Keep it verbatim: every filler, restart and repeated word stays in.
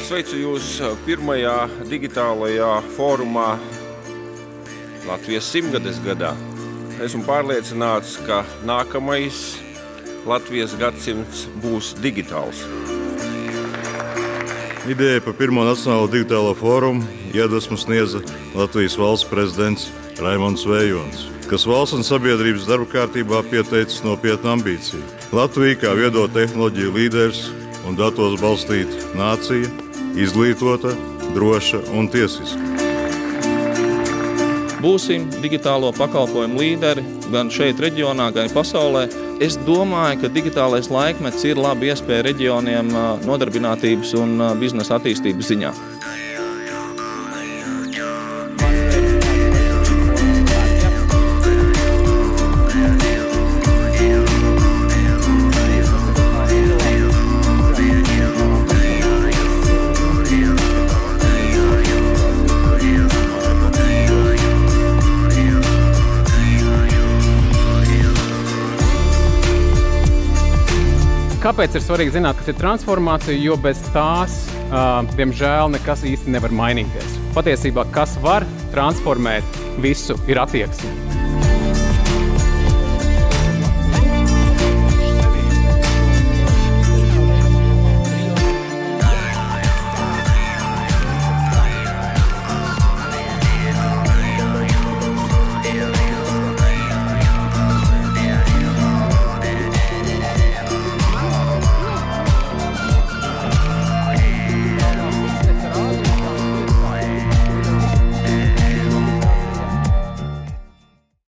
Sveicu jūs pirmajā digitālajā fórumā Latvijas simtgades gadā. Esmu pārliecināts, ka nākamais Latvijas gadsimts būs digitāls. Ideja par pirmo nacionālo digitālo fórumu iedvesmu sniedza Latvijas valsts prezidents Raimonds Vējons, kas valsts un sabiedrības darba kārtībā pieteicis nopietnu ambīciju. Latvija kā viedo tehnoloģiju līderis un datos balstīta nācija, izglītota, droša un tiesiska. Būsim digitālo pakalpojumu līderi gan šeit reģionā, gan pasaulē. Es domāju, ka digitālais laikmets ir laba iespēja reģioniem nodarbinātības un biznesa attīstības ziņā. Kāpēc ir svarīgi zināt, kas ir transformācija, jo bez tās, uh, diemžēl, nekas īsti nevar mainīties. Patiesībā, kas var transformēt visu, ir attieksme.